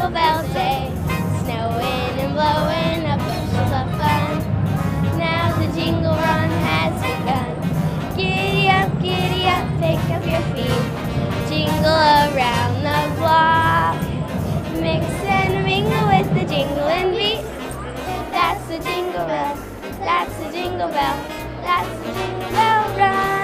jingle bell day. Snowing and blowing up bushels of fun. Now the jingle run has begun. Giddy up, pick up your feet. Jingle around the block. Mix and mingle with the jingling beat. That's the jingle bell, that's the jingle bell, that's the jingle bell run.